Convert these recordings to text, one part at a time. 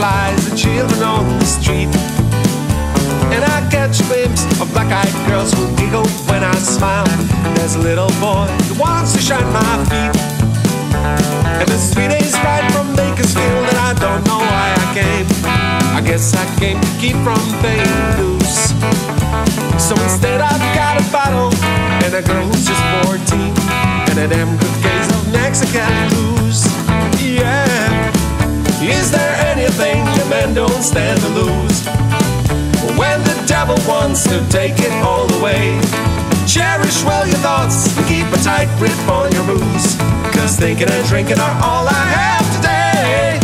fireflies and children on the street. And I catch a glimpse of black-eyed girls who giggle when I smile. There's a little boy who wants to shine my feet. And the sweet day's right from Bakersfield, and I don't know why I came. I guess I came to keep from paying dues. So instead I've got a bottle and a girl who's just 14, and a damn good case of Mexicali blues. Yeah. Is there anything a man don't stand to lose? When the devil wants to take it all away, cherish well your thoughts and keep a tight grip on your booze, 'cause thinking and drinking are all I have today.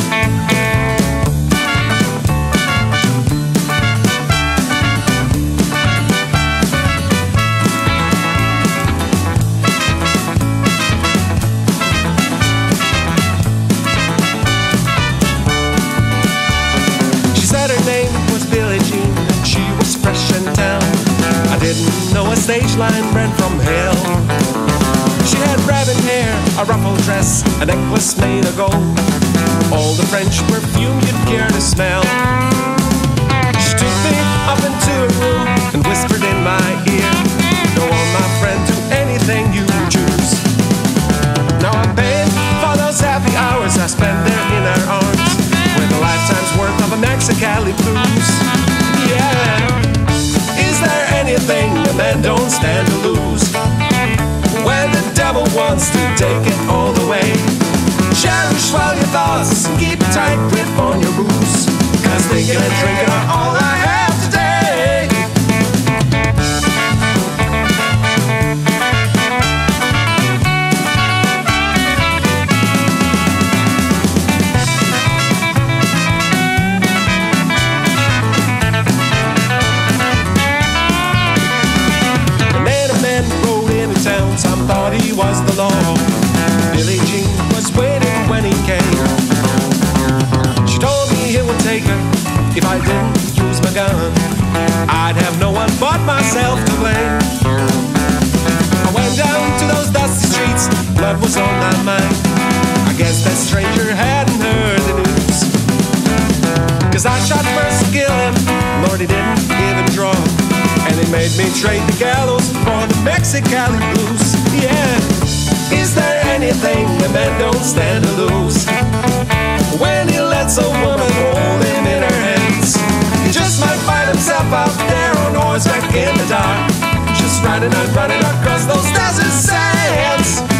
A stage line ran from hell. She had raven hair, a ruffled dress, a necklace made of gold, all the French perfume you'd care to smell. She took me up into a room and whispered in my ear, "Go on, my friend, do anything you choose." Now I'm paying for those happy hours I spent there in her arms, with a lifetime's worth of a Mexicali blues. Yeah. Is there anything a man don't stand to lose? When the devil wants to take it all away, cherish well your thoughts and keep a tight grip on your booze, 'cause thinking and drinking are all I have today. Some thought he was the law. Billie Jean was waiting when he came. She told me he would take her if I didn't use my gun. I'd have no one but myself to blame. I went down to those dusty streets, blood was on my mind. I guess that stranger hadn't heard the news, 'cause I shot first to kill him, Lord, he didn't even draw. And it made me trade the gallows for the Mexicali blues. Yeah. Is there anything a man don't stand to lose? When he lets a woman hold him in her hands, he just might find himself out there on horseback in the dark, just riding across those desert sands.